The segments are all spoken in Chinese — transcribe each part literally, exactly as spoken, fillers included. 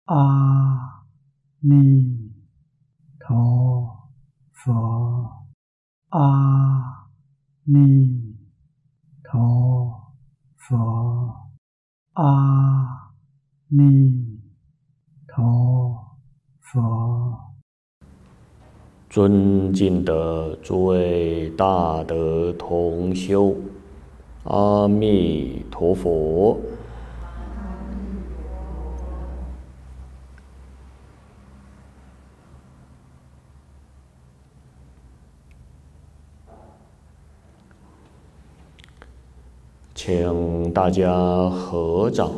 阿弥陀佛，阿弥陀佛，阿弥陀佛。 尊敬的诸位大德同修，阿弥陀佛。请大家合掌，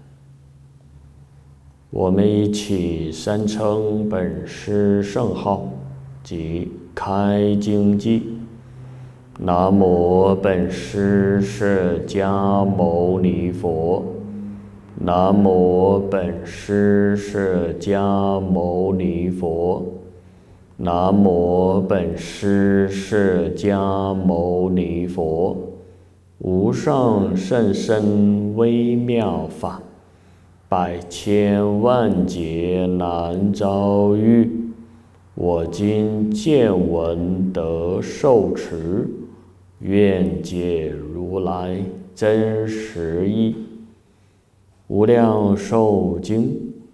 我们一起三称本师圣号及开经偈：南无本师释迦牟尼佛，南无本师释迦牟尼佛，南无本师释迦牟尼佛。无上甚深微妙法，百千万劫难遭遇。我今见闻得受持，愿解如来真实义。无量寿经，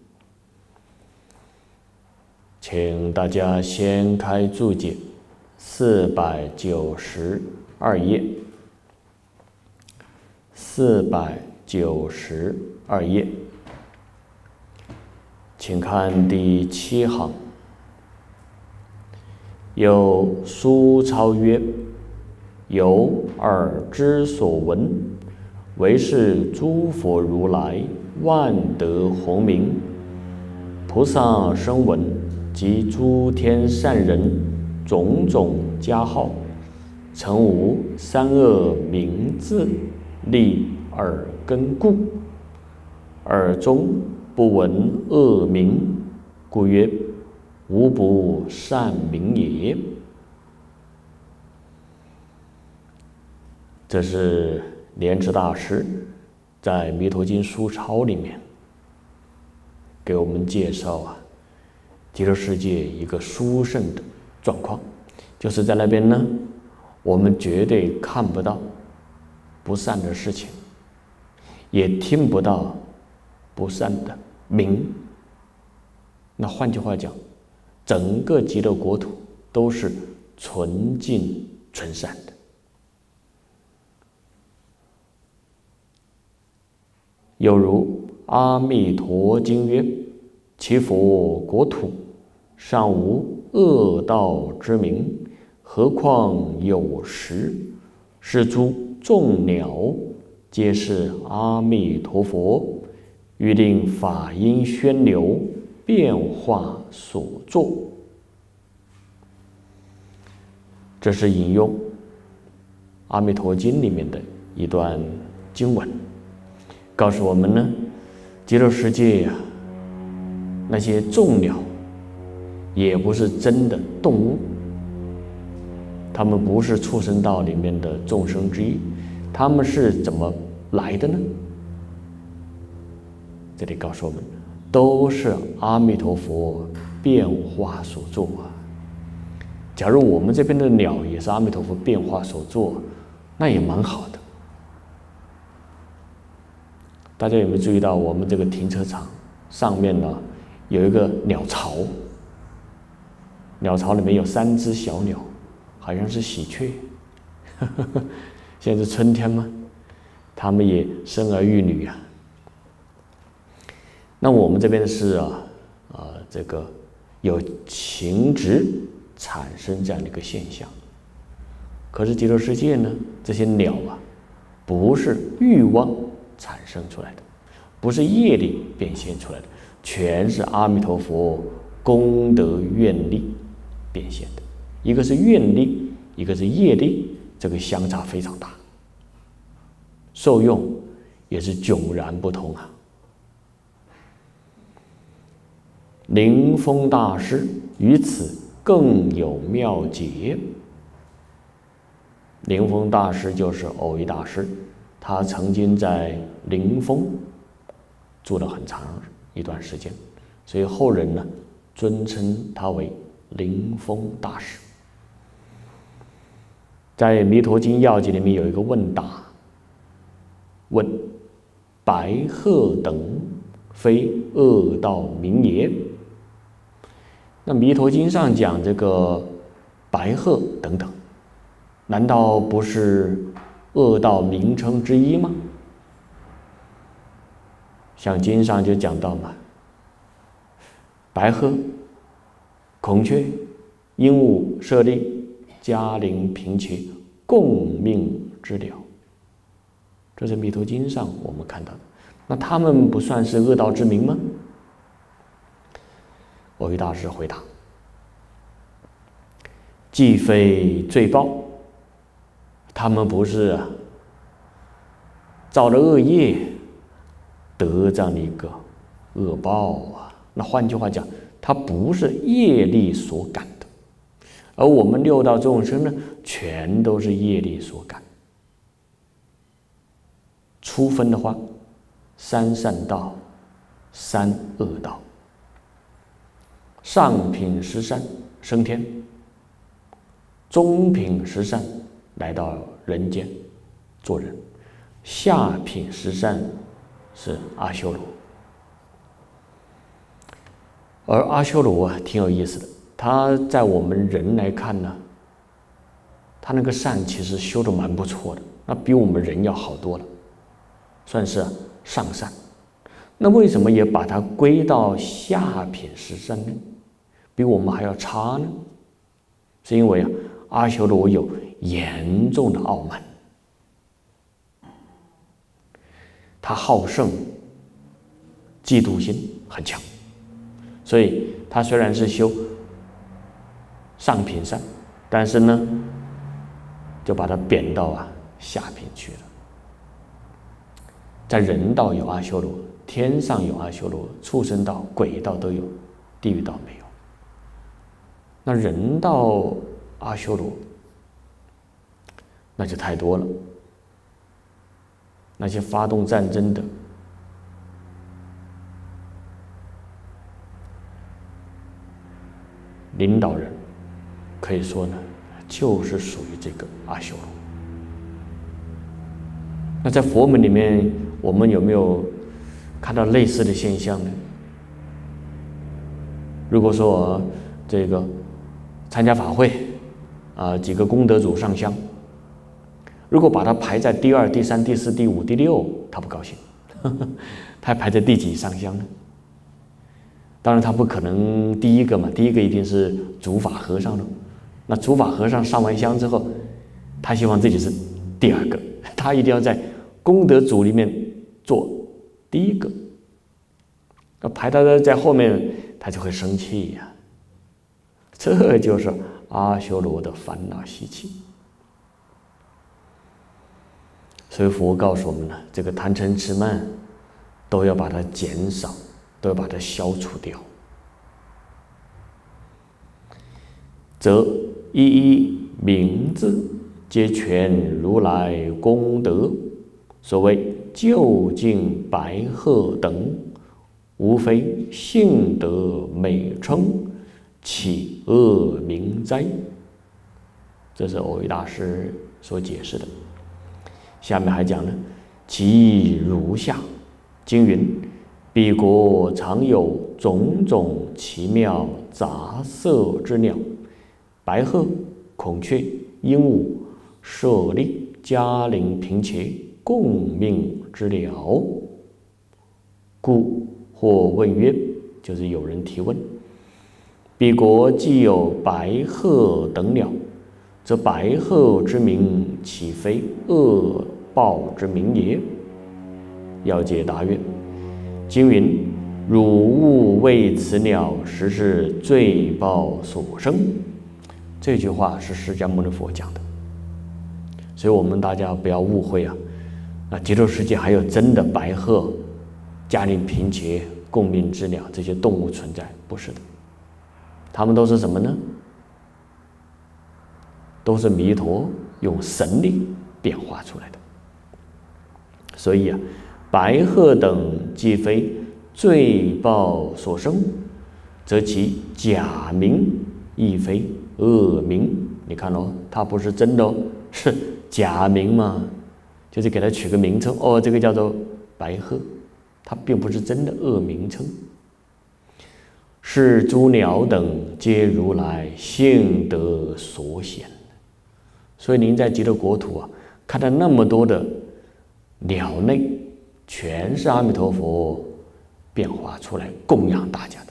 请大家先开注解，四百九十二页。四百九十二页，请看第七行。有书抄曰：由耳之所闻，唯是诸佛如来万德洪名，菩萨声闻及诸天善人种种佳号，曾无三恶名字立耳根故，耳中不闻恶名，故曰无不善名也。这是莲池大师在《弥陀经》书抄里面给我们介绍啊，极乐世界一个殊胜的状况，就是在那边呢，我们绝对看不到不善的事情，也听不到不善的名。那换句话讲，整个极乐国土都是纯净纯善的。有如《阿弥陀经》曰：其佛国土尚无恶道之名，何况有时？是诸众鸟皆是阿弥陀佛，欲令法音宣流，变化所作。这是引用《阿弥陀经》里面的一段经文，告诉我们呢，极乐世界呀、啊，那些众鸟也不是真的动物，他们不是畜生道里面的众生之一，他们是怎么来的呢？这里告诉我们，都是阿弥陀佛变化所作啊。假如我们这边的鸟也是阿弥陀佛变化所作，那也蛮好的。大家有没有注意到，我们这个停车场上面呢有一个鸟巢，鸟巢里面有三只小鸟，好像是喜鹊。现在是春天嘛，它们也生儿育女啊。那我们这边是啊啊、呃，这个有情执产生这样的一个现象。可是极乐世界呢，这些鸟啊，不是欲望产生出来的，不是业力变现出来的，全是阿弥陀佛功德愿力变现的。一个是愿力，一个是业力，这个相差非常大，受用也是迥然不同啊。灵峰大师于此更有妙解。灵峰大师就是蕅益大师，他曾经在灵峰住了很长一段时间， 所以后人呢尊称他为灵峰大师。在《弥陀经要解》里面有一个问答，问白鹤等非恶道名也。那《弥陀经》上讲这个白鹤等等，难道不是恶道名称之一吗？像经上就讲到嘛，白鹤、孔雀、鹦鹉、舍利、迦陵、频伽，共命之了。这是《弥陀经》上我们看到的。那他们不算是恶道之名吗？蕅益大师回答：既非罪报，他们不是啊造了恶业得这样的一个恶报啊。那换句话讲，它不是业力所感的，而我们六道众生呢，全都是业力所感。初分的话，三善道、三恶道。上品十善升天，中品十善来到人间做人，下品十善是阿修罗。而阿修罗啊，挺有意思的，他在我们人来看呢，他那个善其实修得蛮不错的，那比我们人要好多了，算是上善。那为什么也把它归到下品十善呢？比我们还要差呢？是因为啊，阿修罗有严重的傲慢，他好胜，嫉妒心很强，所以他虽然是修上品善，但是呢，就把它贬到啊下品去了。在人道有阿修罗，天上有阿修罗，畜生道、鬼道都有，地狱道没有。那人道阿修罗，那就太多了。那些发动战争的，领导人，可以说呢，就是属于这个阿修罗。那在佛门里面，我们有没有看到类似的现象呢？如果说这个参加法会啊、呃，几个功德主上香，如果把它排在第二、第三、第四、第五、第六，他不高兴，呵呵，他排在第几上香呢？当然他不可能第一个嘛，第一个一定是主法和尚了。那主法和尚上完香之后，他希望自己是第二个，他一定要在功德主里面做第一个。那排他在后面，他就会生气呀、啊。这就是阿修罗的烦恼习气。所以佛告诉我们呢，这个贪嗔痴慢都要把它减少，都要把它消除掉，则一一名字皆全如来功德。所谓究竟白鹤等，无非性德美称，岂恶名哉？这是蕅益大师所解释的。下面还讲呢，其意如下：经云，彼国常有种种奇妙杂色之鸟，白鹤、孔雀、鹦鹉、舍利、迦陵、频伽，共命之了。故或问曰，就是有人提问，彼国既有白鹤等鸟，则白鹤之名岂非恶报之名也？要解答曰：经云，汝勿为此鸟，实是罪报所生。这句话是释迦牟尼佛讲的，所以我们大家不要误会啊！啊，极乐世界还有真的白鹤、迦陵、频伽、共命之鸟这些动物存在？不是的，它们都是什么呢？都是弥陀用神力变化出来的。所以啊，白鹤等既非罪报所生，则其假名亦非恶名。你看哦，它不是真的哦，是假名嘛，就是给它取个名称哦，这个叫做白鹤，它并不是真的恶名称。是诸鸟等皆如来性德所显。所以您在极乐国土啊，看到那么多的鸟类，全是阿弥陀佛变化出来供养大家的。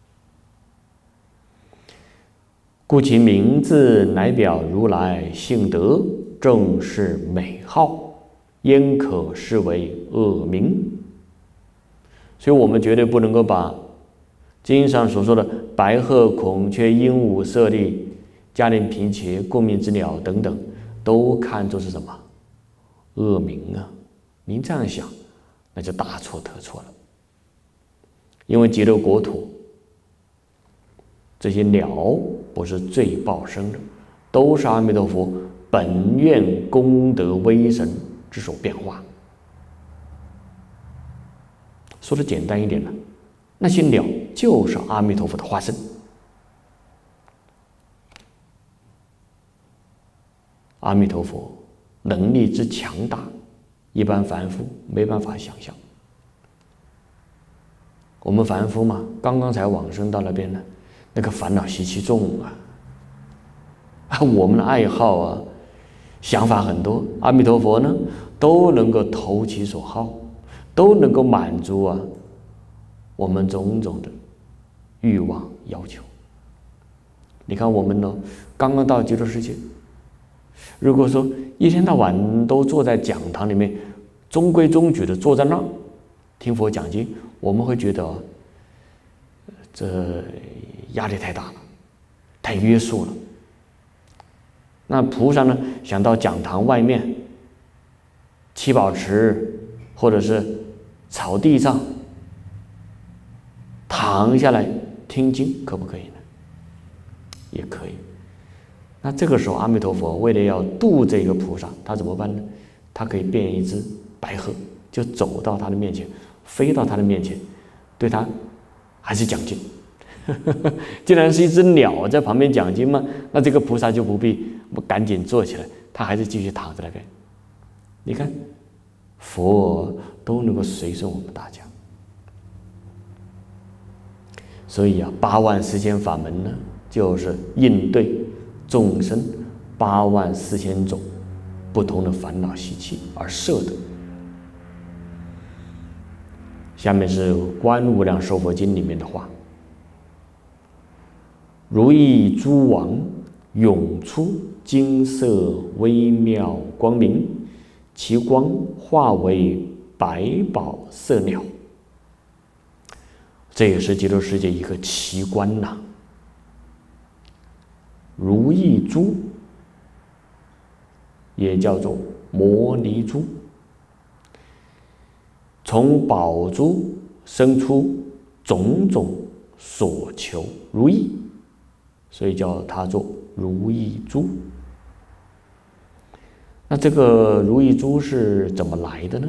故其名字乃表如来性德，正是美号，焉可视为恶名？所以我们绝对不能够把经上所说的白鹤、孔雀、鹦鹉、舍利、迦陵频伽、共鸣之鸟等等，都看作是什么恶名啊？您这样想，那就大错特错了。因为极乐国土这些鸟不是罪报生的，都是阿弥陀佛本愿功德威神之所变化。说的简单一点呢，那些鸟就是阿弥陀佛的化身。阿弥陀佛能力之强大，一般凡夫没办法想象。我们凡夫嘛，刚刚才往生到那边呢，那个烦恼习气重啊，啊，我们的爱好啊，想法很多，阿弥陀佛呢都能够投其所好，都能够满足啊我们种种的欲望要求。你看我们呢，刚刚到极乐世界，如果说一天到晚都坐在讲堂里面，中规中矩的坐在那儿听佛讲经，我们会觉得这压力太大了，太约束了。那菩萨呢，想到讲堂外面七宝池或者是草地上躺下来听经，可不可以呢？也可以。那这个时候阿弥陀佛为了要度这个菩萨，他怎么办呢？他可以变一只白鹤，就走到他的面前，飞到他的面前，对他还是讲经。既然是一只鸟在旁边讲经嘛，那这个菩萨就不必赶紧坐起来，他还是继续躺在那边。你看佛都能够随顺我们大家。所以啊，八万四千法门呢，就是应对众生八万四千种不同的烦恼习气而设的。下面是《观无量寿佛经》里面的话：如意诸王涌出金色微妙光明，其光化为百宝色鸟。这也是极乐世界一个奇观呐、啊。如意珠也叫做摩尼珠，从宝珠生出种种所求如意，所以叫它做如意珠。那这个如意珠是怎么来的呢？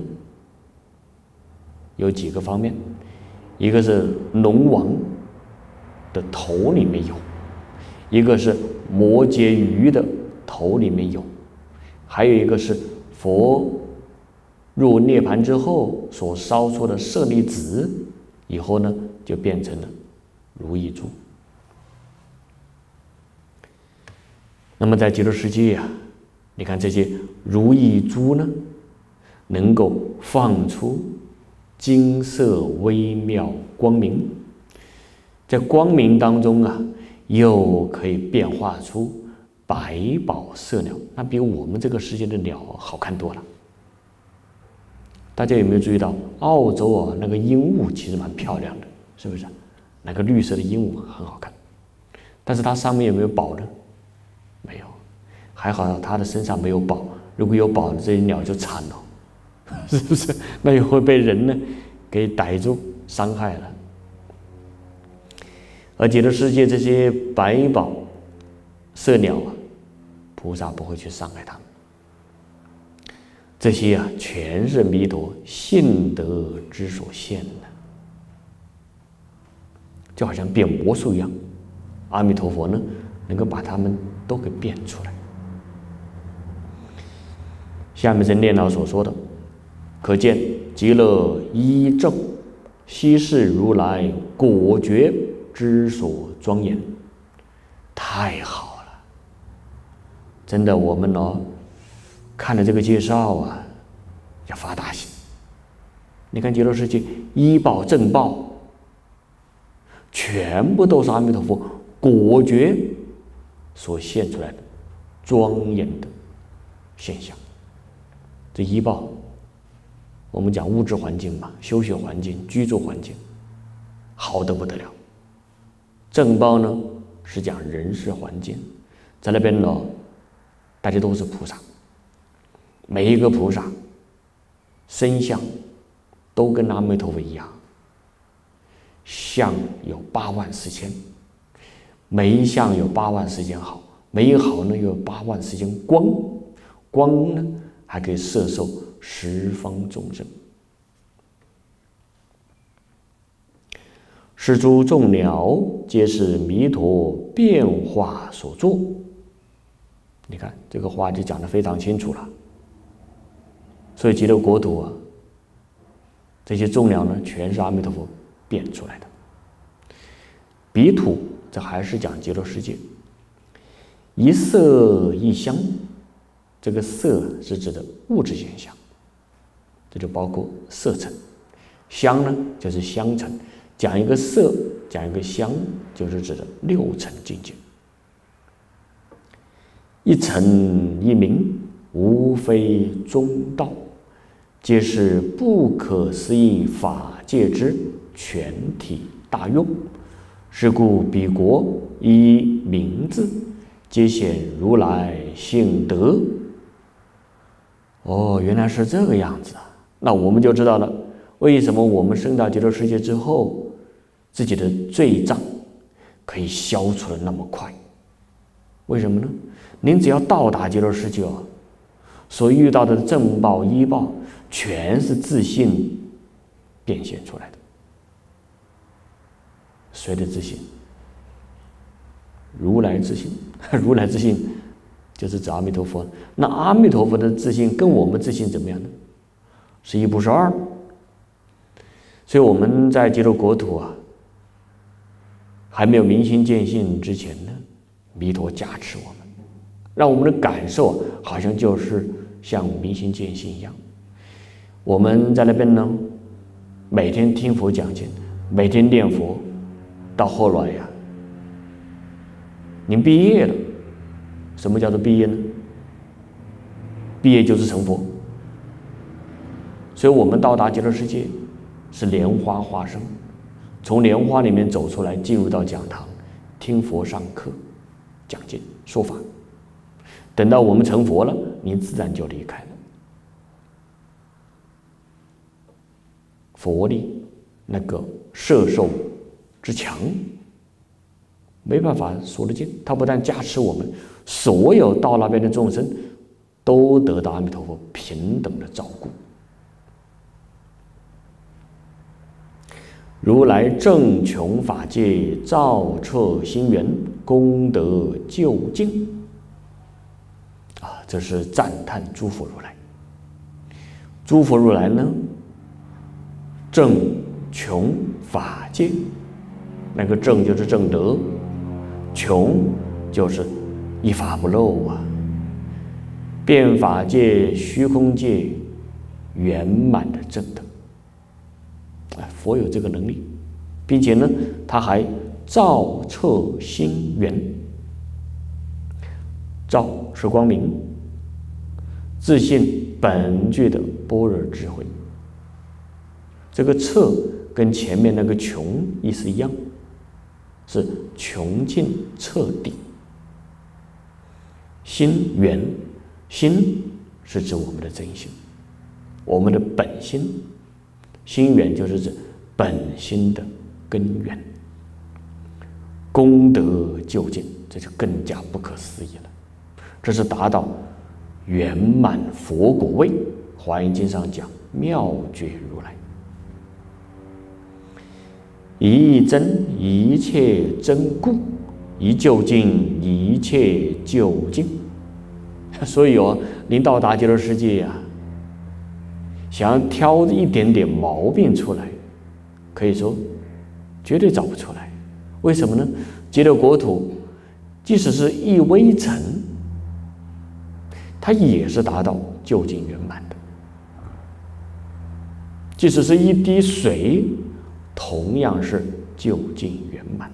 有几个方面，一个是龙王的头里面有，一个是摩羯鱼的头里面有，还有一个是佛入涅槃之后所烧出的舍利子，以后呢就变成了如意珠。那么在极乐世界啊，你看这些如意珠呢，能够放出金色微妙光明，在光明当中啊，又可以变化出百宝色鸟，那比我们这个世界的鸟好看多了。大家有没有注意到，澳洲啊那个鹦鹉其实蛮漂亮的，是不是？那个绿色的鹦鹉很好看，但是它上面有没有宝呢？没有，还好它的身上没有宝，如果有宝，这些鸟就惨了，是不是？那也会被人呢给逮住伤害了。而极乐世界这些百宝色鸟啊，菩萨不会去伤害它们。这些啊，全是弥陀性德之所现的。 就好像变魔术一样。阿弥陀佛呢，能够把它们都给变出来。下面是念老所说的，可见极乐一正，悉是如来果觉之所庄严。太好了，真的，我们呢、哦、看了这个介绍啊，要发大心。你看极乐世界一报正报，全部都是阿弥陀佛果觉所现出来的庄严的现象。这一报，我们讲物质环境嘛，修学环境、居住环境，好得不得了。正报呢，是讲人事环境，在那边呢，大家都是菩萨，每一个菩萨身相都跟阿弥陀佛一样，相有八万四千，每一相有八万四千好，每一好呢又有八万四千光，光呢还可以摄受十方众生。是诸众鸟皆是弥陀变化所作。你看这个话就讲得非常清楚了。所以极乐国土啊，这些众鸟呢，全是阿弥陀佛变出来的。彼土，这还是讲极乐世界。一色一香，这个色是指的物质现象，这就包括色尘。香呢，就是香尘。讲一个色，讲一个香，就是指的六尘境界。一尘一名，无非中道，皆是不可思议法界之全体大用。是故彼国依名字，皆显如来性德。哦，原来是这个样子啊！那我们就知道了，为什么我们升到极乐世界之后，自己的罪障可以消除的那么快？为什么呢？您只要到达极乐世界哦，所遇到的正报、依报，全是自信变现出来的。谁的自信？如来自信。如来自信就是指阿弥陀佛。那阿弥陀佛的自信跟我们自信怎么样呢？是一不是二。所以我们在极乐国土啊，还没有明心见性之前呢，弥陀加持我们，让我们的感受好像就是像明心见性一样。我们在那边呢，每天听佛讲经，每天念佛，到后来呀、啊，您毕业了。什么叫做毕业呢？毕业就是成佛。所以我们到达极乐世界是莲花化身，从莲花里面走出来，进入到讲堂，听佛上课，讲经说法。等到我们成佛了，您自然就离开了。佛力那个摄受之强，没办法说得尽。他不但加持我们，所有到那边的众生都得到阿弥陀佛平等的照顾。如来正穷法界，照彻心源，功德究竟。啊，这是赞叹诸佛如来。诸佛如来呢，正穷法界，那个正就是正德，穷就是一法不漏啊，遍法界、虚空界圆满的正德。哎，佛有这个能力，并且呢，他还照彻心源。照是光明，自信本具的般若智慧。这个彻跟前面那个穷意思一样，是穷尽彻底。心源，心是指我们的真心，我们的本心。心源就是指本心的根源。功德究竟，这就更加不可思议了。这是达到圆满佛果位。华严经上讲妙觉如来。 一真一切真故，一究竟一切究竟。所以哦，您到达极乐世界呀、啊，想要挑一点点毛病出来，可以说绝对找不出来。为什么呢？极乐国土即使是一微尘，它也是达到究竟圆满的；即使是一滴水，同样是究竟圆满。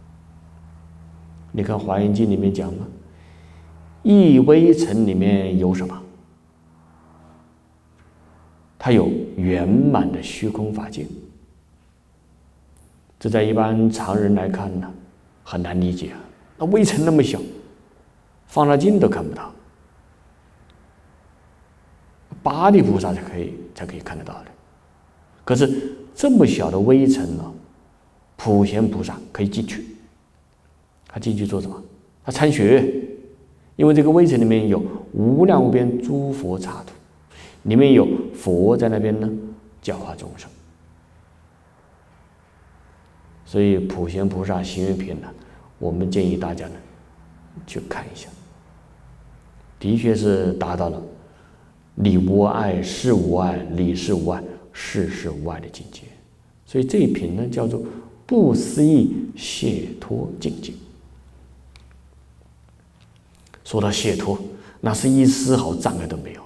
你看《华严经》里面讲了，一微尘里面有什么？它有圆满的虚空法界。这在一般常人来看呢，很难理解啊。那微尘那么小，放大镜都看不到，八地菩萨才可以才可以看得到的。可是这么小的微尘呢，普贤菩萨可以进去。他进去做什么？他参学，因为这个微尘里面有无量无边诸佛刹土，里面有佛在那边呢教化众生。所以普贤菩萨行愿品呢，我们建议大家呢去看一下，的确是达到了理无碍、事无碍、理事无碍、事事无碍的境界。所以这一品呢叫做不思议解脱境界。说到解脱，那是一丝毫障碍都没有，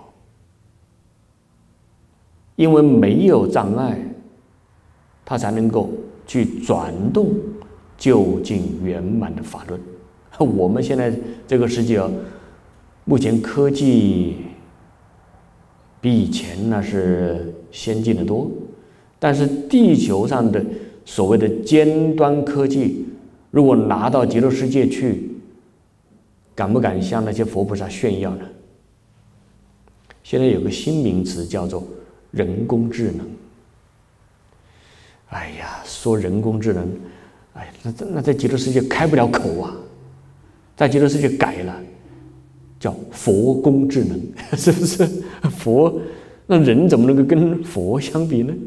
因为没有障碍，它才能够去转动究竟圆满的法论。我们现在这个世界啊，目前科技比以前那是先进的多，但是地球上的所谓的尖端科技，如果拿到极乐世界去，敢不敢向那些佛菩萨炫耀呢？现在有个新名词叫做人工智能。哎呀，说人工智能，哎，那那在极乐世界开不了口啊，在极乐世界改了，叫佛工智能，是不是？佛，那人怎么能够跟佛相比呢？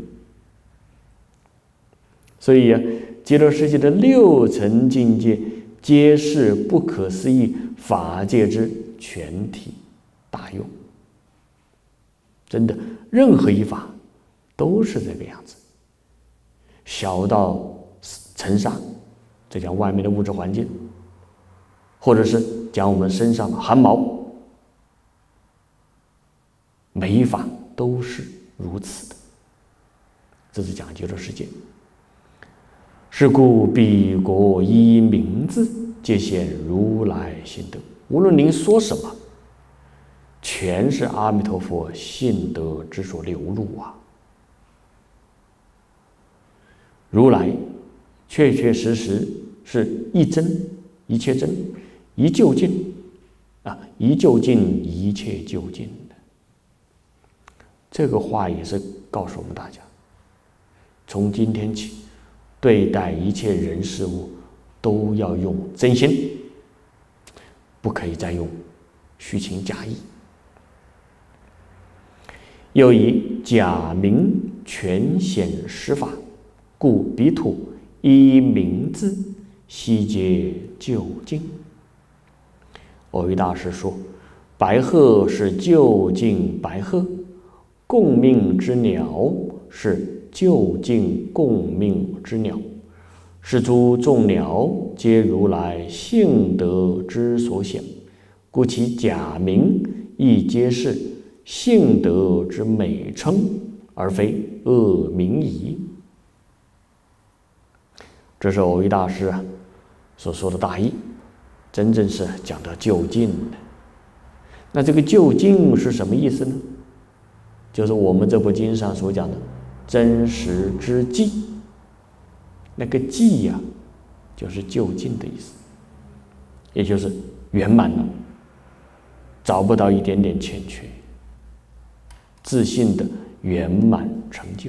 所以啊，极乐世界的六层境界，皆是不可思议法界之全体大用。真的，任何一法都是这个样子。小到尘沙，这讲外面的物质环境，或者是讲我们身上的汗毛，每一法都是如此的。这是讲极乐世界。是故彼国依名字，皆显如来心得。无论您说什么，全是阿弥陀佛性德之所流露啊。如来确确实实是一真一切真，一究竟啊，一究竟一切究竟的。这个话也是告诉我们大家，从今天起，对待一切人事物都要用真心，不可以再用虚情假意。又以假名全显实法，故彼土依名字，悉皆究竟。藕益大师说，白鹤是究竟白鹤，共命之鸟是究竟共命之鸟，是诸众鸟皆如来性德之所显，故其假名亦皆是性德之美称，而非恶名矣。这是藕益大师啊所说的大意，真正是讲到究竟的。那这个究竟是什么意思呢？就是我们这部经上所讲的真实之际。那个际呀、啊，就是究竟的意思，也就是圆满了，找不到一点点欠缺，自信的圆满成就。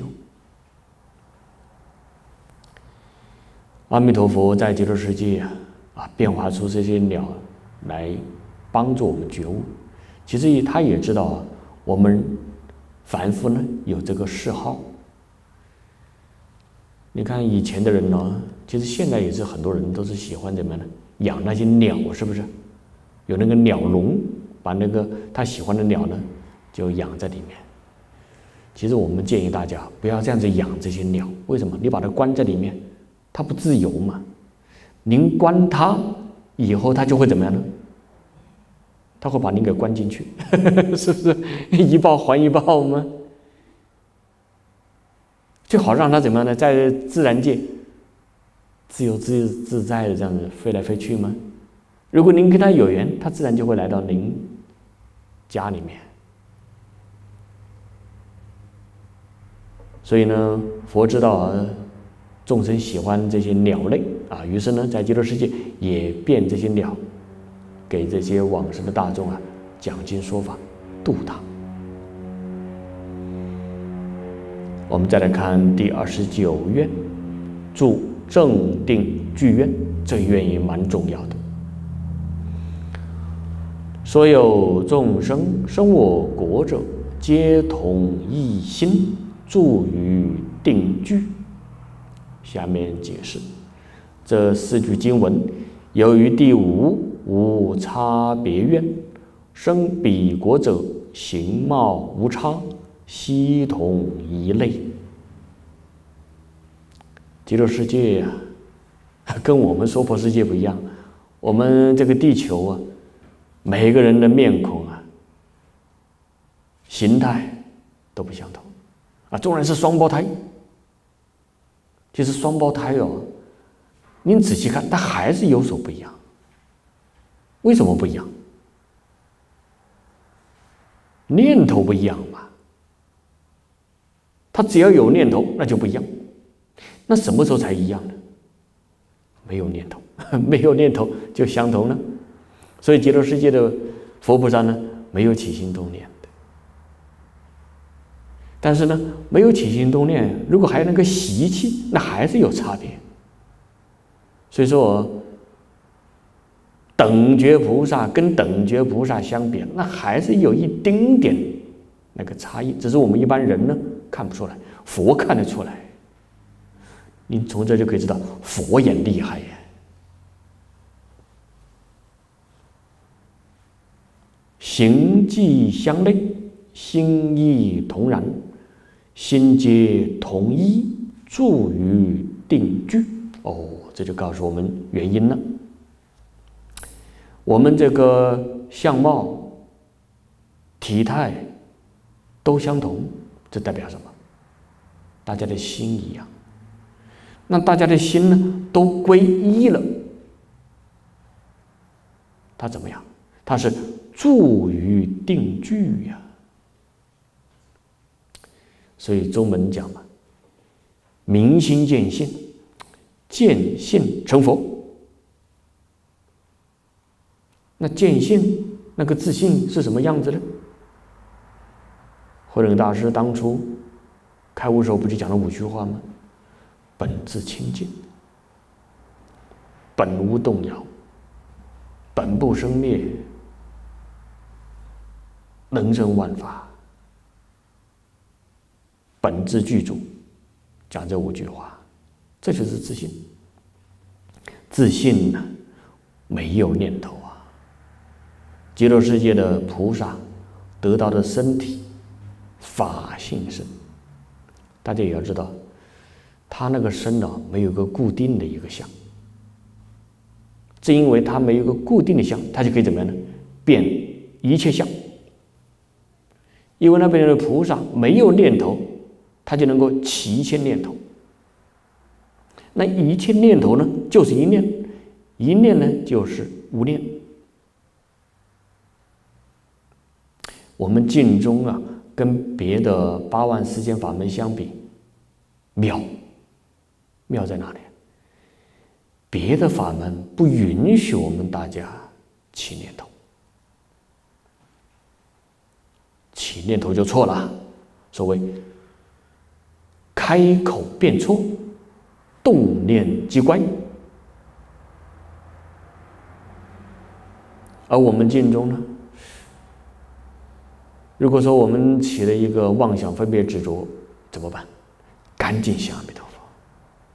阿弥陀佛在极乐世界啊，啊变化出这些鸟来帮助我们觉悟。其实他也知道啊，我们凡夫呢有这个嗜好， 你看以前的人呢，其实现在也是很多人都是喜欢怎么样呢？养那些鸟，是不是？有那个鸟笼，把那个他喜欢的鸟呢，就养在里面。其实我们建议大家不要这样子养这些鸟，为什么？你把它关在里面，它不自由嘛。您关它以后，它就会怎么样呢？它会把您给关进去，是不是一报还一报吗？最好让它怎么样呢？在自然界自由自自在的这样子飞来飞去吗？如果您跟它有缘，它自然就会来到您家里面。所以呢，佛知道啊，众生喜欢这些鸟类啊，于是呢，在极乐世界也变这些鸟，给这些往生的大众啊讲经说法，度他。我们再来看第二十九愿，住正定具愿，这愿也蛮重要的。所有众生生我国者，皆同一心，住于定具。下面解释这四句经文，由于第五无差别愿，生彼国者形貌无差，悉同一类。极乐世界啊，跟我们娑婆世界不一样。我们这个地球啊，每个人的面孔啊、形态都不相同啊。纵然是双胞胎，其实双胞胎哦，您仔细看，它还是有所不一样。为什么不一样？念头不一样嘛。它只要有念头，那就不一样。那什么时候才一样呢？没有念头，没有念头就相同了。所以极乐世界的佛菩萨呢，没有起心动念的。但是呢，没有起心动念，如果还有那个习气，那还是有差别。所以说，等觉菩萨跟等觉菩萨相比，那还是有一丁点那个差异，只是我们一般人呢看不出来，佛看得出来。你从这就可以知道，佛也厉害呀。行迹相类，心意同然，心皆同一，住于定具。哦，这就告诉我们原因了。我们这个相貌、体态都相同，这代表什么？大家的心一样。那大家的心呢，都归一了。他怎么样？他是住于定具呀。所以中文讲嘛，明心见性，见性成佛。那见性那个自信是什么样子呢？慧能大师当初开悟时候不就讲了五句话吗？本自清净，本无动摇，本不生灭，能生万法，本自具足。讲这五句话，这就是自信。自信呢，没有念头啊。极乐世界的菩萨得到的身体法性身，大家也要知道，他那个身呢，没有个固定的一个相。正因为他没有个固定的相，他就可以怎么样呢？变一切相。因为那边的菩萨没有念头，他就能够起一切念头。那一切念头呢，就是一念，一念呢就是无念。我们净宗啊，跟别的八万四千法门相比，妙，妙在哪里？别的法门不允许我们大家起念头，起念头就错了。所谓开口便错，动念即乖。而我们净宗呢，如果说我们起了一个妄想分别执着，怎么办？赶紧想阿弥陀佛，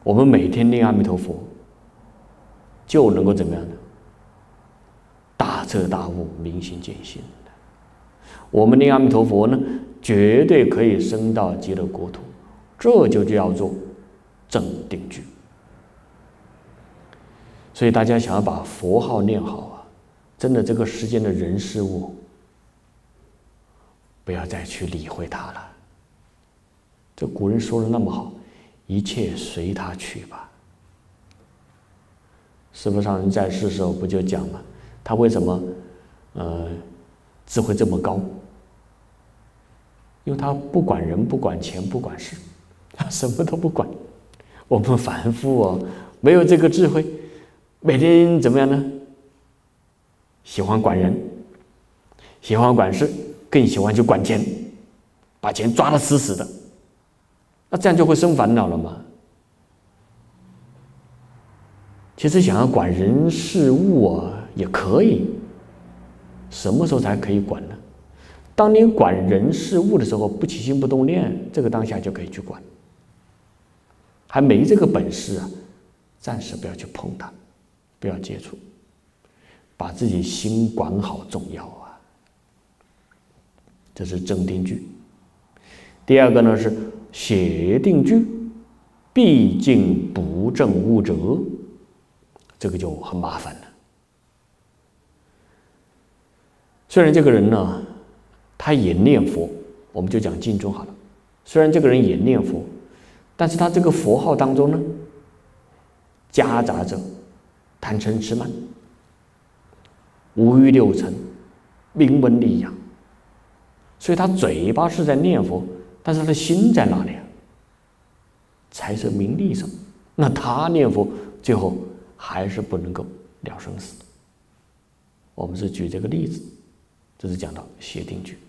我们每天念阿弥陀佛，就能够怎么样呢？大彻大悟，明心见性。我们念阿弥陀佛呢，绝对可以升到极乐国土，这就叫做正定句。所以大家想要把佛号念好啊，真的这个世间的人事物，不要再去理会它了。这古人说的那么好，一切随他去吧。师父上人在世的时候不就讲吗？他为什么呃智慧这么高？因为他不管人，不管钱，不管事，他什么都不管。我们凡夫哦，没有这个智慧，每天怎么样呢？喜欢管人，喜欢管事，更喜欢去管钱，把钱抓得死死的。那这样就会生烦恼了吗？其实想要管人事物啊，也可以。什么时候才可以管呢？当你管人事物的时候，不起心不动念，这个当下就可以去管。还没这个本事啊，暂时不要去碰它，不要接触，把自己心管好重要啊。这是正定句。第二个呢是邪定句，毕竟不正悟者，这个就很麻烦了。虽然这个人呢，他也念佛，我们就讲经中好了。虽然这个人也念佛，但是他这个佛号当中呢，夹杂着贪嗔痴慢、五欲六尘、名闻利养，所以他嘴巴是在念佛，但是他的心在哪里啊？财色名利上。那他念佛，最后还是不能够了生死。我们是举这个例子，这是讲到邪定句。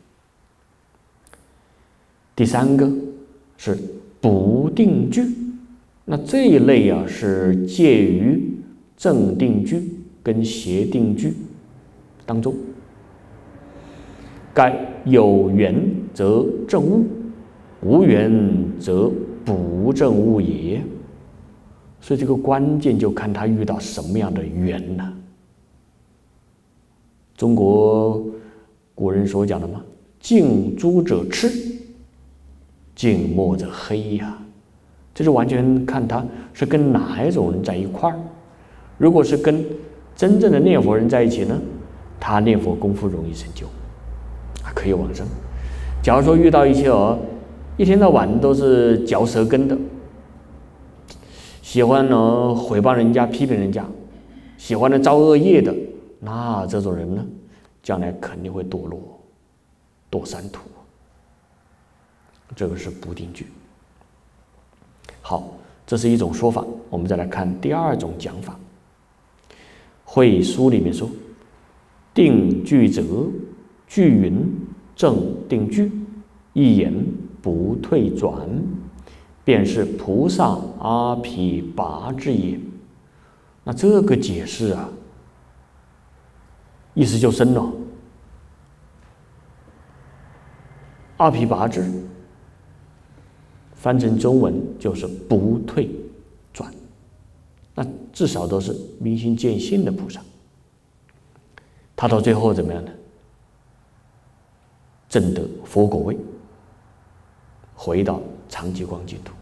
第三个是不定句，那这一类啊是介于正定句跟邪定句当中。该有缘则正悟，无缘则不正悟也。所以这个关键就看他遇到什么样的缘呢？中国古人所讲的嘛，近朱者赤，近墨者黑呀、啊，这就完全看他是跟哪一种人在一块儿。如果是跟真正的念佛人在一起呢，他念佛功夫容易成就，可以往生。假如说遇到一些哦，一天到晚都是嚼舌根的，喜欢呢毁谤人家、批评人家，喜欢呢造恶业的，那这种人呢，将来肯定会堕落，堕三途。这个是不定句。好，这是一种说法。我们再来看第二种讲法。会书里面说，定句者，句云正定句，一言不退转，便是菩萨阿毗跋致也。那这个解释啊，意思就深了。阿毗跋致翻成中文就是不退转，那至少都是明心见性的菩萨。他到最后怎么样呢？证得佛果位，回到常寂光净土。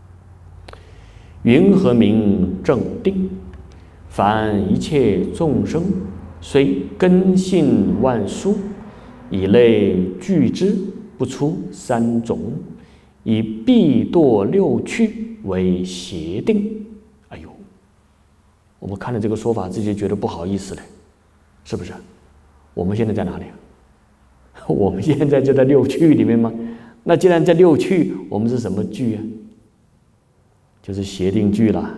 云何名正定？凡一切众生，虽根性万殊，以类聚之，不出三种，以必堕六趣为邪定。哎呦，我们看了这个说法，自己觉得不好意思了，是不是？我们现在在哪里啊？我们现在就在六趣里面吗？那既然在六趣，我们是什么句啊？就是邪定句啦。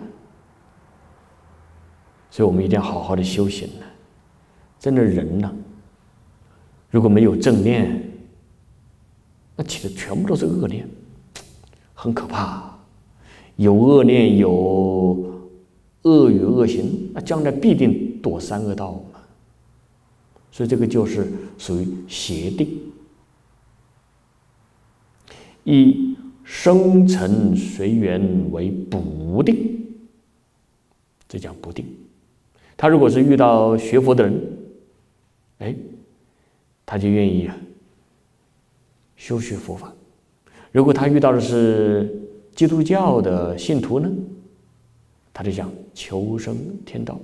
所以我们一定要好好的修行呢。真的人呢、啊，如果没有正念，那起的全部都是恶念，很可怕。有恶念，有恶语恶行，那将来必定堕三恶道嘛。所以这个就是属于邪定。以生辰随缘为不定，这叫不定。他如果是遇到学佛的人，哎，他就愿意啊修学佛法；如果他遇到的是基督教的信徒呢，他就想求生天道。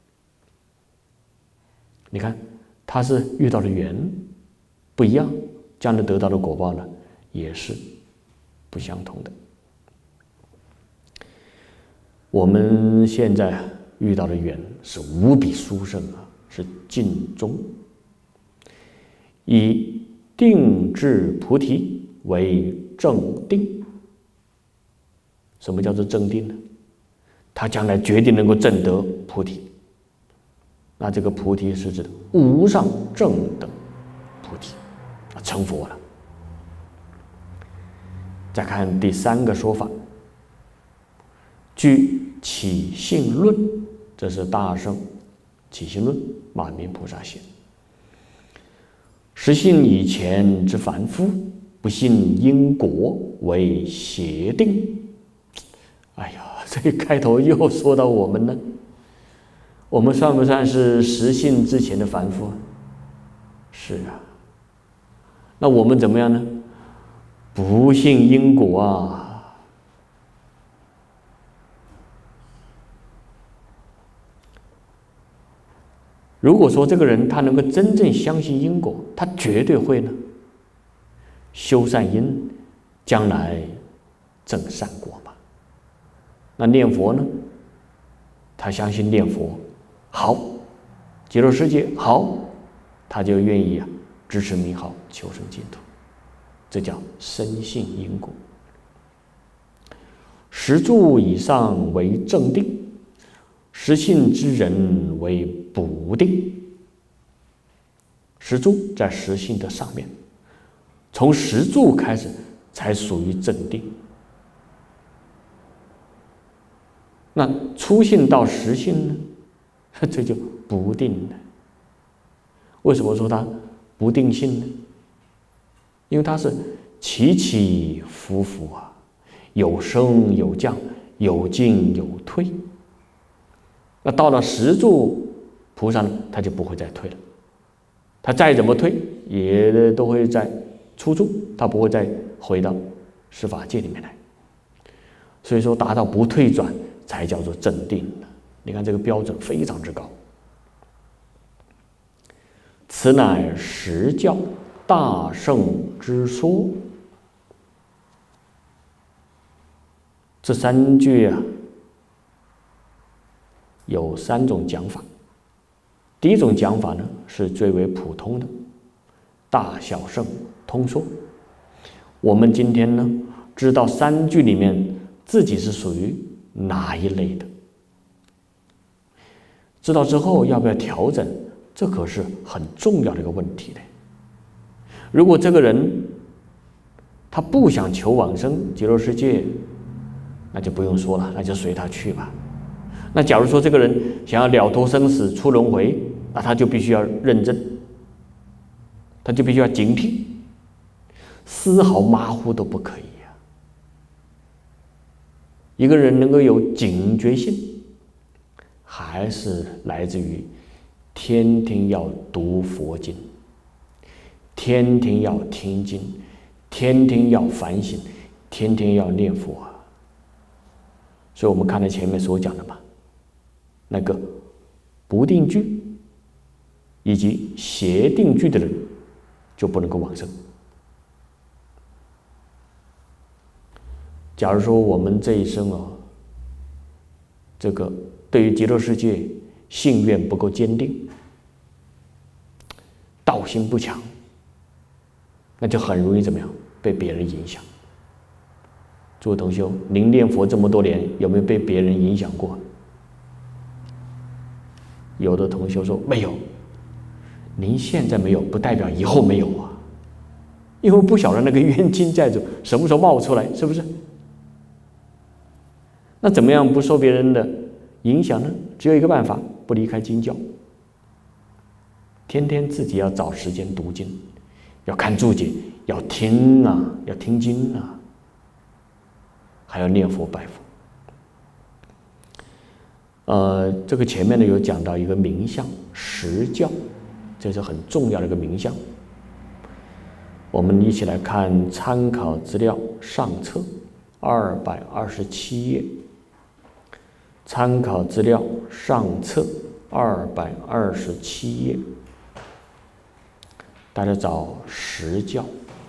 你看，他是遇到的缘不一样，将来得到的果报呢，也是不相同的。我们现在遇到的缘是无比殊胜啊，是尽忠，以定至菩提为正定。什么叫做正定呢？他将来决定能够证得菩提。那这个菩提是指无上正等菩提，成佛了。再看第三个说法，据起信论，这是大圣起信论马明菩萨写。实信以前之凡夫，不信因果为邪定。哎呀，这开头又说到我们呢，我们算不算是实信之前的凡夫？是啊。那我们怎么样呢？不信因果啊。如果说这个人他能够真正相信因果，他绝对会呢修善因，将来证善果嘛。那念佛呢，他相信念佛好，极乐世界好，他就愿意啊支持名号求生净土，这叫深信因果。十住以上为正定，十信之人为不定。十住在十信的上面，从十住开始才属于正定。那初信到十信呢，这就不定了。为什么说它不定性呢？因为它是起起伏伏啊，有升有降，有进有退。那到了十住菩萨呢，他就不会再退了。他再怎么退，也都会在初住，他不会再回到十法界里面来。所以说，达到不退转才叫做正定。你看这个标准非常之高。此乃实教大圣之说。这三句啊，有三种讲法。第一种讲法呢，是最为普通的，大小圣通说。我们今天呢，知道三句里面自己是属于哪一类的，知道之后要不要调整，这可是很重要的一个问题的。如果这个人他不想求往生极乐世界，那就不用说了，那就随他去吧。那假如说这个人想要了脱生死出轮回，那他就必须要认真，他就必须要警惕，丝毫马虎都不可以呀、啊。一个人能够有警觉性，还是来自于天天要读佛经，天天要听经，天天要反省，天天要念佛啊。所以我们看到前面所讲的嘛，那个不定句以及邪定句的人就不能够往生。假如说我们这一生哦，这个对于极乐世界信愿不够坚定，道心不强，那就很容易怎么样被别人影响。诸位同修，您念佛这么多年，有没有被别人影响过？有的同修说没有。您现在没有，不代表以后没有啊，因为不晓得那个冤亲债主什么时候冒出来，是不是？那怎么样不受别人的影响呢？只有一个办法，不离开经教，天天自己要找时间读经，要看注解，要听啊，要听经啊。 还要念佛拜佛。呃，这个前面呢有讲到一个名相实教，这是很重要的一个名相。我们一起来看参考资料上册二百二十七页。参考资料上册二百二十七页，大家找实教。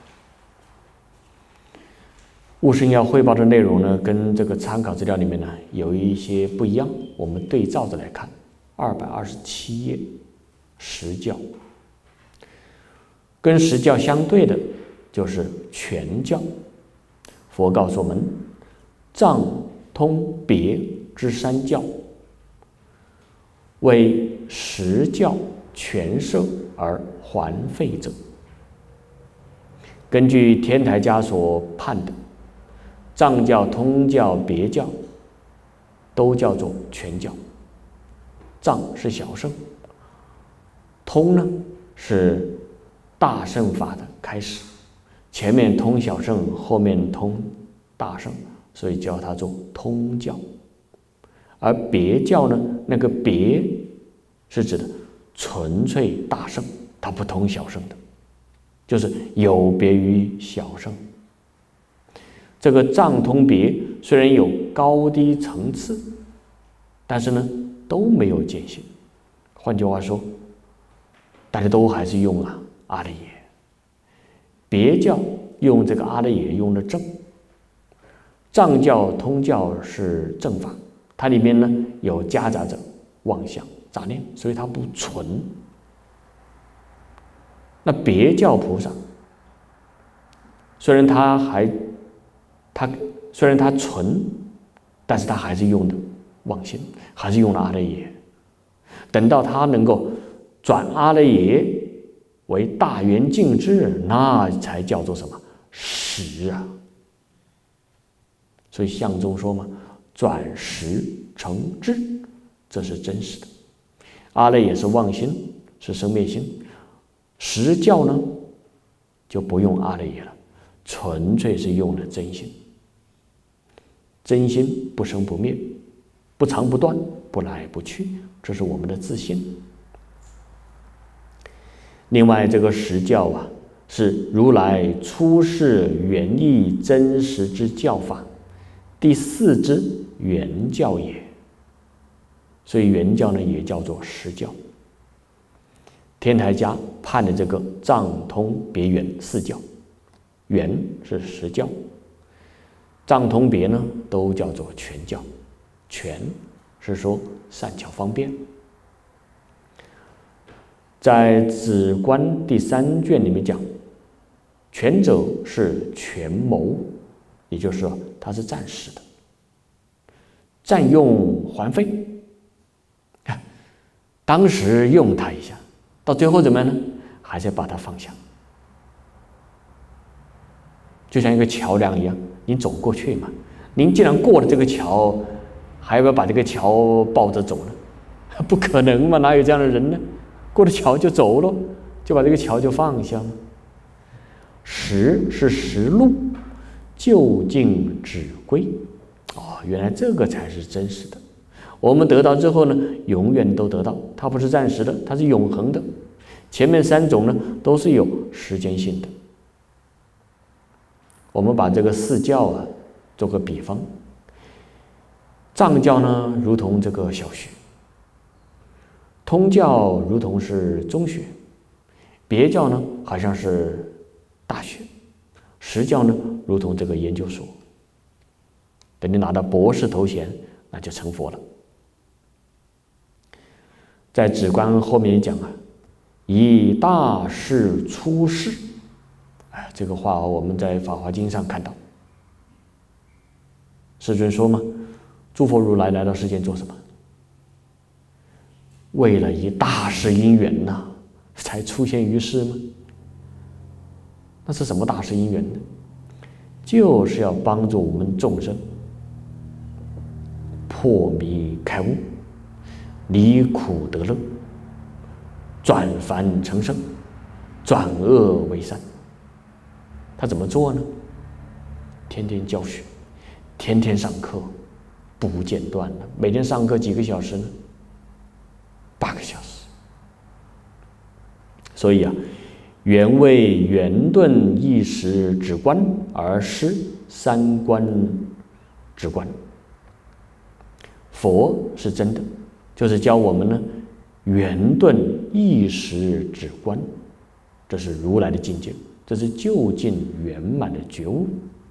悟圣要汇报的内容呢，跟这个参考资料里面呢有一些不一样，我们对照着来看。二百二十七页，实教。跟实教相对的就是全教。佛告诉我们，藏通别之三教，为实教全摄而还废者。根据天台家所判的，藏教、通教、别教都叫做全教。藏是小乘，通呢是大乘法的开始，前面通小乘，后面通大乘，所以叫它做通教。而别教呢，那个别是指的纯粹大乘，它不通小乘的，就是有别于小乘。这个藏通别虽然有高低层次，但是呢都没有见性。换句话说，大家都还是用啊阿赖耶。别教用这个阿赖耶用的正，藏教、通教是正法，它里面呢有夹杂着妄想杂念，所以它不纯。那别教菩萨虽然他还他虽然他纯，但是他还是用的妄心，还是用了阿赖耶。等到他能够转阿赖耶为大圆净智，那才叫做什么实啊！所以相中说嘛，转实成智，这是真实的。阿赖耶是妄心，是生灭心。实教呢就不用阿赖耶了，纯粹是用了真心。真心不生不灭，不长不断，不来不去，这是我们的自信。另外，这个实教啊，是如来出世原意真实之教法，第四之原教也。所以原教呢，也叫做实教。天台家判的这个藏通别圆四教，圆是实教，藏通别呢都叫做全教。全是说善巧方便。在止观第三卷里面讲，全者是权谋，也就是说它是暂时的，占用还废。当时用它一下，到最后怎么样呢？还是要把它放下。就像一个桥梁一样，你走过去嘛，您既然过了这个桥，还要不要把这个桥抱着走呢？不可能嘛，哪有这样的人呢？过了桥就走了，就把这个桥就放下了。实是实路，就近止归。哦，原来这个才是真实的。我们得到之后呢，永远都得到，它不是暂时的，它是永恒的。前面三种呢，都是有时间性的。我们把这个四教啊做个比方，藏教呢如同这个小学，通教如同是中学，别教呢好像是大学，实教呢如同这个研究所。等你拿到博士头衔，那就成佛了。在止观后面讲啊，以大事出世，哎，这个话我们在《法华经》上看到。世尊说嘛，诸佛如来来到世间做什么？为了以大事因缘呐、啊，才出现于世吗？那是什么大事因缘呢？就是要帮助我们众生破迷开悟，离苦得乐，转凡成圣，转恶为善。他怎么做呢？天天教学， 天天上课，不间断的，每天上课几个小时呢？八个小时。所以啊，原为圆顿一时止观，而失三观止观。佛是真的，就是教我们呢圆顿一时止观，这是如来的境界，这是究竟圆满的觉悟。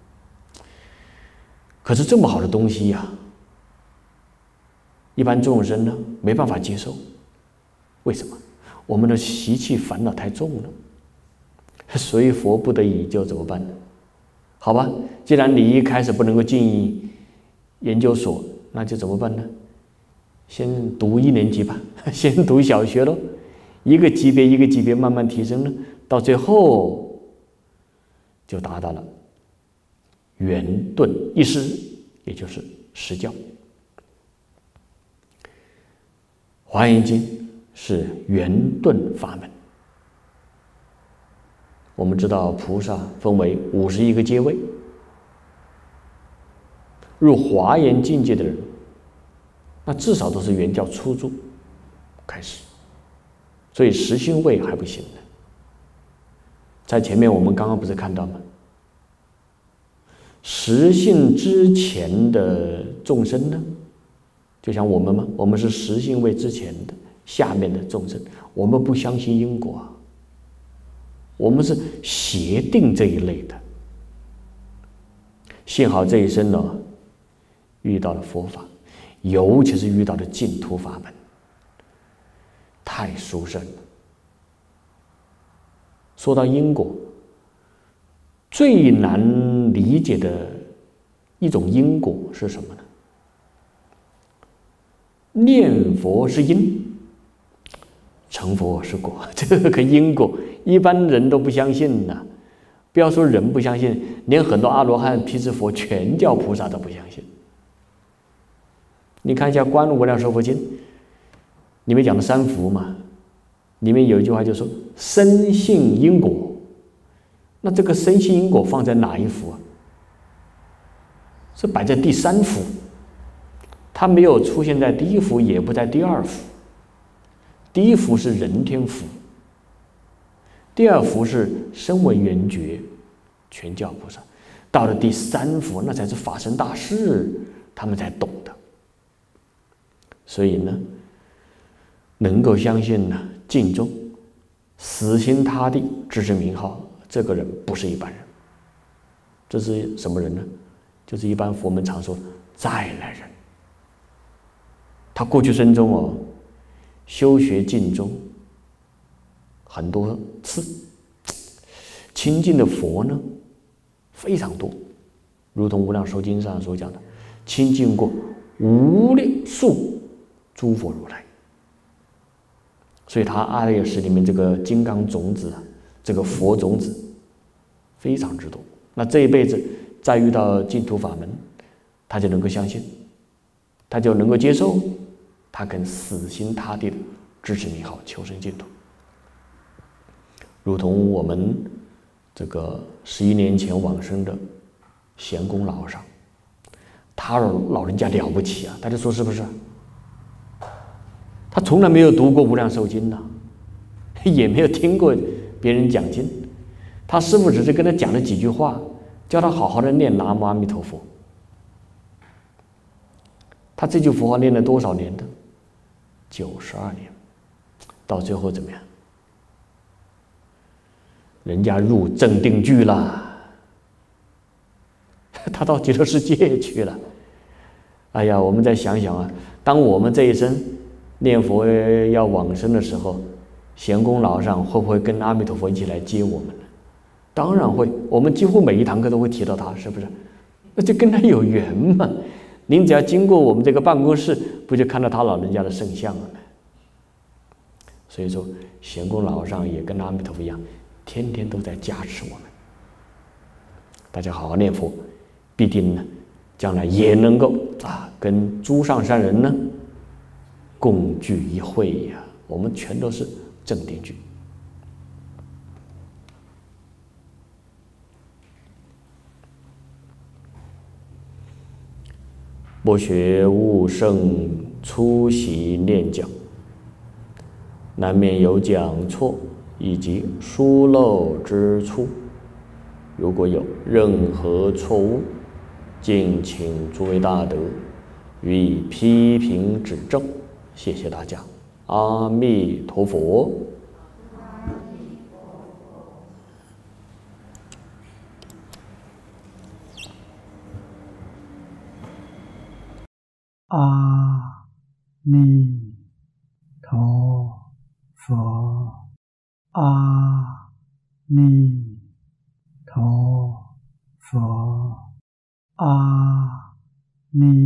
可是这么好的东西呀、啊，一般众生呢没办法接受。为什么？我们的习气烦恼太重了，所以佛不得已就怎么办呢？好吧，既然你一开始不能够进研究所，那就怎么办呢？先读一年级吧，先读小学咯，一个级别一个级别慢慢提升呢，到最后就达到了圆顿一师，也就是实教。华严经是圆顿法门。我们知道菩萨分为五十一个阶位，入华严境界的人，那至少都是圆教初住开始，所以实性位还不行呢。在前面我们刚刚不是看到吗？实性之前的众生呢，就像我们吗？我们是实性位之前的下面的众生，我们不相信因果啊，我们是邪定这一类的。幸好这一生呢，遇到了佛法，尤其是遇到了净土法门，太殊胜了。说到因果，最难理解的一种因果是什么呢？念佛是因，成佛是果，这个因果一般人都不相信呐。不要说人不相信，连很多阿罗汉、辟支佛、全教菩萨都不相信。你看一下《观无量寿佛经》，里面讲的三福嘛，里面有一句话就说深信因果。那这个深信因果放在哪一幅啊？是摆在第三幅，它没有出现在第一幅，也不在第二幅。第一幅是人天福，第二幅是声闻缘觉全教菩萨，到了第三幅那才是法身大士，他们才懂的。所以呢，能够相信呢净宗，死心塌地支持名号，这个人不是一般人。这是什么人呢？就是一般佛门常说再来人。他过去生中哦，修学净宗很多次，亲近的佛呢非常多，如同《无量寿经》上所讲的，亲近过无量数诸佛如来。所以他阿赖耶识里面这个金刚种子啊，这个佛种子非常之多。那这一辈子再遇到净土法门，他就能够相信，他就能够接受，他肯死心塌地的支持名号，求生净土。如同我们这个十一年前往生的贤公老上，他老人家了不起啊，大家说是不是？他从来没有读过《无量寿经》呐，也没有听过别人讲经，他师父只是跟他讲了几句话，叫他好好的念南无阿弥陀佛。他这句佛号念了多少年的？九十二年，到最后怎么样？人家入正定居了，他到极乐世界去了。哎呀，我们再想想啊，当我们这一生念佛要往生的时候，贤公老上会不会跟阿弥陀佛一起来接我们呢？当然会，我们几乎每一堂课都会提到他，是不是？那就跟他有缘嘛。您只要经过我们这个办公室，不就看到他老人家的圣像了吗？所以说，贤公老上也跟阿弥陀佛一样，天天都在加持我们。大家好好念佛，必定呢，将来也能够啊，跟诸上善人呢共聚一会呀、啊。我们全都是正定聚。 不学无胜粗习念讲，难免有讲错以及疏漏之处。如果有任何错误，敬请诸位大德予以批评指正。谢谢大家，阿弥陀佛。 阿弥陀佛，阿弥陀佛，阿弥